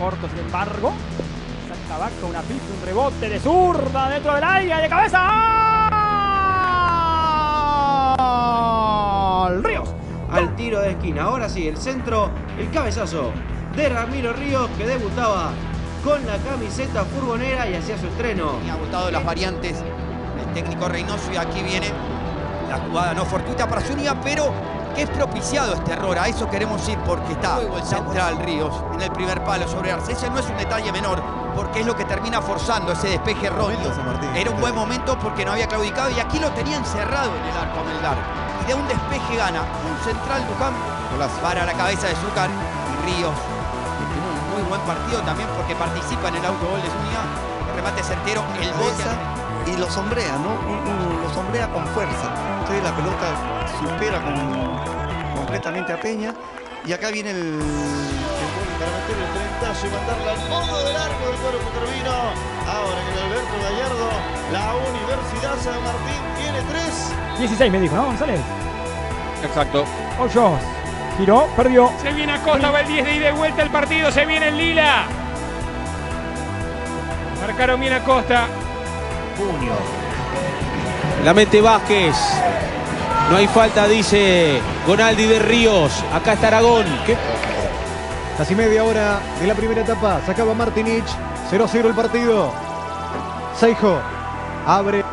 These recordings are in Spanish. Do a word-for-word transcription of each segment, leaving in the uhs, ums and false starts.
corto, sin embargo. Saca Vaca, una pista, un rebote de zurda dentro del área, de cabeza. ¡Gol! Ríos. Al tiro de esquina. Ahora sí, el centro, el cabezazo de Ramiro Ríos, que debutaba con la camiseta furgonera y hacía su estreno. Me ha gustado las variantes del técnico Reynoso y aquí viene la jugada no fortuita para Zúñiga, pero que es propiciado este error. A eso queremos ir porque está el central Ríos en el primer palo sobre Arce. Ese no es un detalle menor porque es lo que termina forzando ese despeje roto. Era un buen momento porque no había claudicado y aquí lo tenía encerrado en el arco a Melgar. Y de un despeje gana un central Luján para la cabeza de Zúcar y Ríos. Tiene un muy buen partido también porque participa en el autogol de Zúñiga. El remate certero, el bote. Y lo sombrea, ¿no? Lo sombrea con fuerza. Entonces la pelota supera con, completamente a Peña. Y acá viene el... el gol para meter el treintazo y mandarla al fondo del arco del cuadro Cotorvino. Ahora en el Alberto Gallardo, la Universidad San Martín tiene tres. dieciséis me dijo, ¿no, González? Exacto. Hoyos. Giró, perdió. Se viene Acosta, va el diez de ida y vuelta el partido. Se viene el Lila. Marcaron bien Acosta. Puño. La mete Vázquez. No hay falta, dice Gonaldi de Ríos. Acá está Aragón. ¿Qué? Casi media hora de la primera etapa. Sacaba Martinich. cero a cero el partido. Seijo abre.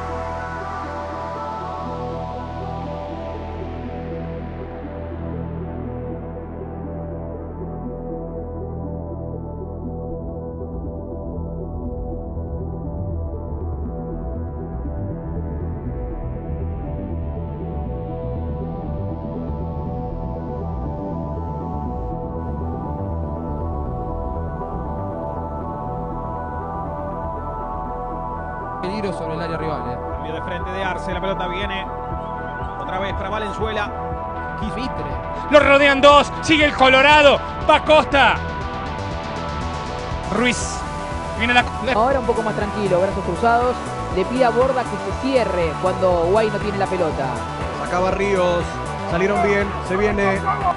Peligro sobre el área rival. ¿eh? Cambio de frente de Arce, la pelota viene otra vez para Valenzuela. Quifitre. Lo rodean dos, sigue el Colorado, va Costa. Ruiz, viene la... Ahora un poco más tranquilo, brazos cruzados. Le pide a Borda que se cierre cuando Guay no tiene la pelota. Sacaba Ríos. Salieron bien. Se viene.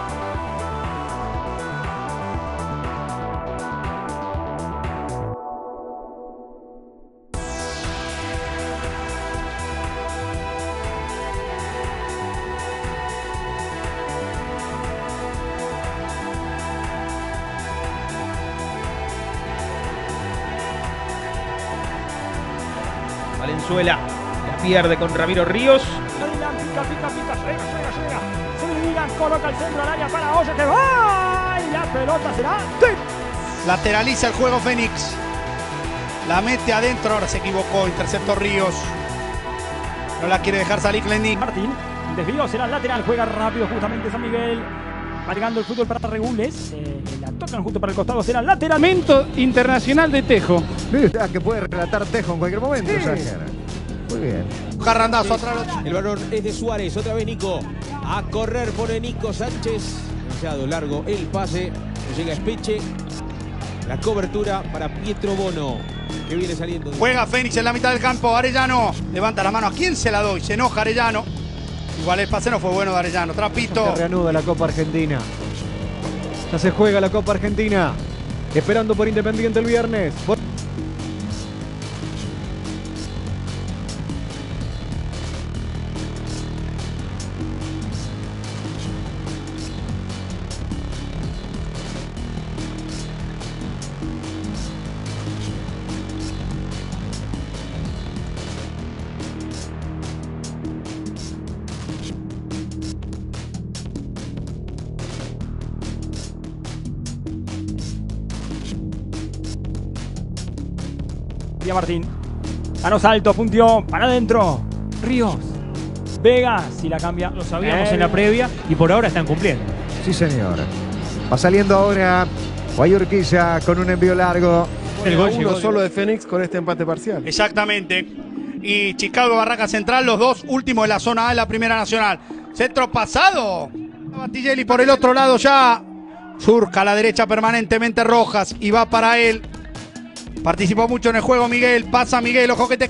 Valenzuela la pierde con Ramiro Ríos. Pica, pica, pica, llega, llega, llega. Zúñiga coloca el centro del área para Hoyos que va. Y la pelota será. ¡Sí! Lateraliza el juego Fénix. La mete adentro, ahora se equivocó, interceptó Ríos. No la quiere dejar salir Klenik. Martín, el desvío será lateral, juega rápido justamente San Miguel. Va llegando el fútbol para Regules. Eh, la tocan justo para el costado, será lateral. Momento internacional de Tejo. Ah, que puede relatar Tejo en cualquier momento. Sí. Muy bien. Carrandazo atrás. El balón es de Suárez. Otra vez Nico. A correr pone Nico Sánchez. Demasiado largo el pase. Llega Espeche. La cobertura para Pietro Bono, que viene saliendo. Juega Fénix en la mitad del campo. Arellano levanta la mano. ¿A quién se la doy? Se enoja Arellano. Igual el pase no fue bueno de Arellano. Trapito. Se reanuda la Copa Argentina. Ya se juega la Copa Argentina. Esperando por Independiente el viernes. Por... Martín. Ganó salto, puntió para adentro. Ríos. Vega, si la cambia. Lo sabíamos eh. en la previa y por ahora están cumpliendo. Sí, señor. Va saliendo ahora Guayurquiza con un envío largo. El gol uno solo de Fénix con este empate parcial. Exactamente. Y Chicago Barraca Central, los dos últimos de la zona A de la Primera Nacional. Centro pasado. Battigelli por el otro lado ya. Surca a la derecha permanentemente Rojas y va para él. Participó mucho en el juego Miguel. Pasa Miguel, ojo que te...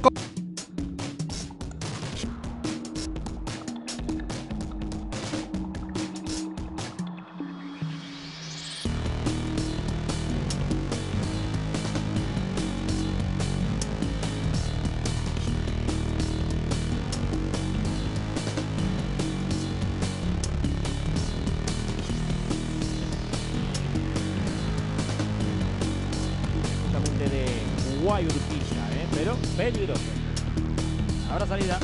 Guay Urquiza, ¿eh? Pero peligroso. Ahora salida.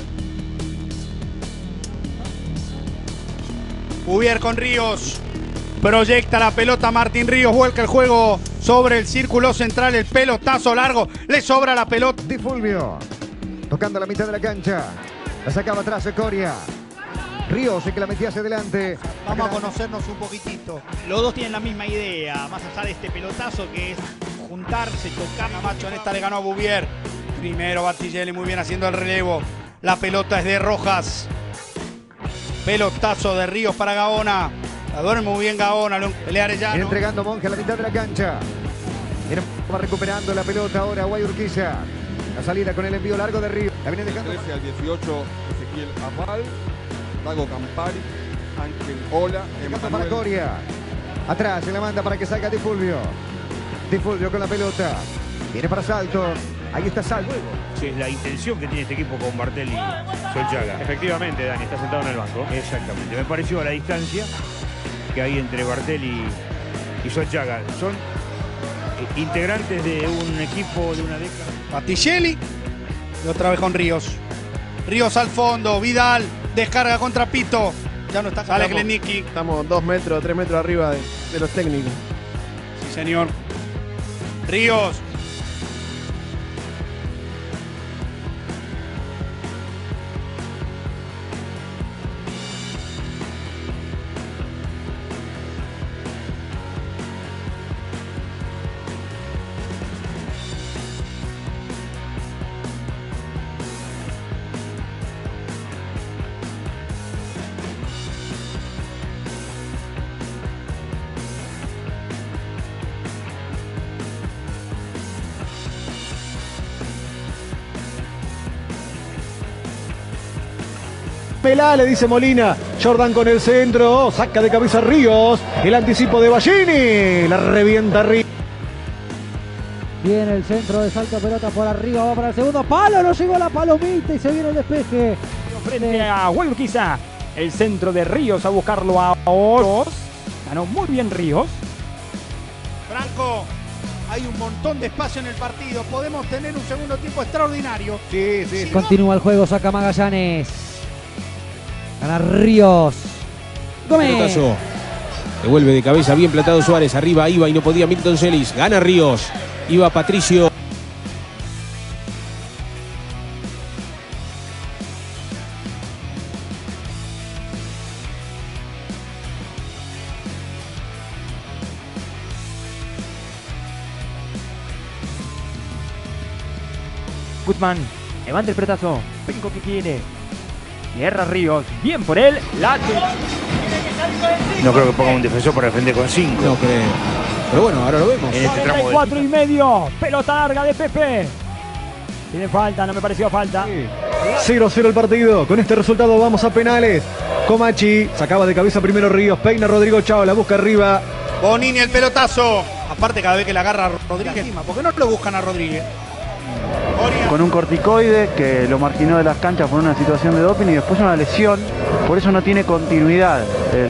Bouvier con Ríos. Proyecta la pelota Martín Ríos. Vuelca el juego sobre el círculo central. El pelotazo largo. Le sobra la pelota. Di Fulvio. Tocando la mitad de la cancha. La sacaba atrás Coria. Ríos el que la metía hacia adelante. Vamos a conocernos un poquitito. Los dos tienen la misma idea, más allá de este pelotazo que es juntarse, tocar. Macho en esta le ganó a Bouvier. Primero Battigelli muy bien haciendo el relevo. La pelota es de Rojas. Pelotazo de Ríos para Gaona. La duerme muy bien Gaona. Pelea Arellano. Viene entregando Monge a la mitad de la cancha. Viene, va recuperando la pelota ahora Guay Urquiza. La salida con el envío largo de Ríos. La viene dejando. trece al dieciocho Ezequiel Amal. Dago Campari, Ángel Ola, para Coria. Atrás se la manda para que salga Di Fulvio. Di Fulvio con la pelota. Viene para Salto. Ahí está Salto. Sí, es la intención que tiene este equipo con Bartelli y Solchaga. Efectivamente, Dani, está sentado en el banco. Exactamente. Me pareció a la distancia que hay entre Bartelli y Solchaga. Son integrantes de un equipo de una década. Battigelli. Y otra vez con Ríos. Ríos al fondo. Vidal. Descarga contra Pito. Ya no está. Sale Klenicki. Estamos dos metros, tres metros arriba de, de los técnicos. Sí, señor. Ríos. Pelá, le dice Molina. Jordan con el centro. Saca de cabeza Ríos. El anticipo de Ballini. La revienta Ríos. Viene el centro de Salto, pelota por arriba. Va para el segundo palo. No llegó la palomita y se viene el despeje. Frente a Guay Urquiza. El centro de Ríos a buscarlo a Oros. Ganó muy bien Ríos. Franco. Hay un montón de espacio en el partido. Podemos tener un segundo tiempo extraordinario. Sí, sí. Si Continúa el juego. Saca Magallanes. Gana Ríos. Gómez. Pelotazo. Devuelve de cabeza, bien plantado Suárez. Arriba iba y no podía Milton Celis. Gana Ríos. Iba Patricio. Guzmán. Levanta el pretazo. Penco que quiere. Guerra Ríos, bien por él, late. No creo que ponga un defensor para defender con cinco. No creo. Pero bueno, ahora lo vemos. En este tramo de... cuatro y medio, pelota larga de Pepe. Tiene falta, no me pareció falta. cero cero el partido. Con este resultado vamos a penales. Comachi sacaba de cabeza primero Ríos. Peina Rodrigo Chao, la busca arriba. Bonini el pelotazo. Aparte cada vez que la agarra Rodríguez. ¿Por qué no lo buscan a Rodríguez? Con un corticoide que lo marginó de las canchas por una situación de doping y después una lesión, por eso no tiene continuidad. Eh.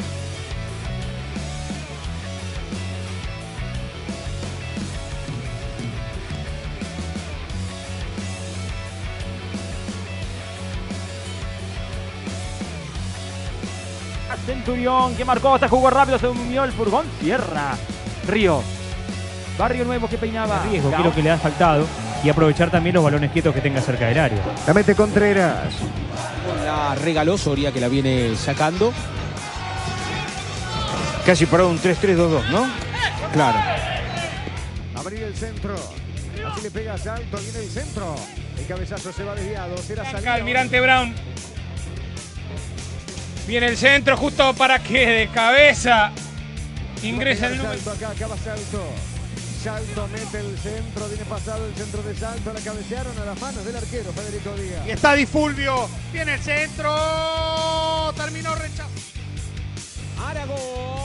Centurión que marcó, hasta jugó rápido, se unió el furgón, cierra Ríos. Barrio Nuevo que peinaba. Riesgo, creo que le ha faltado. Y aprovechar también los balones quietos que tenga cerca del área. La mete Contreras. La regaló Soria que la viene sacando. Casi parado un tres tres dos dos, ¿no? Claro. Abrir el centro. Así le pega Salto, viene el centro. El cabezazo se va desviado. Será Acá Almirante Brown. Viene el centro justo para que de cabeza ingrese el número. Salto acá, acá va Salto. Salto mete el centro, viene pasado el centro de Salto, la cabecearon a las manos del arquero Federico Díaz. Y está Di Fulvio, viene el centro, terminó rechazo. Aragón.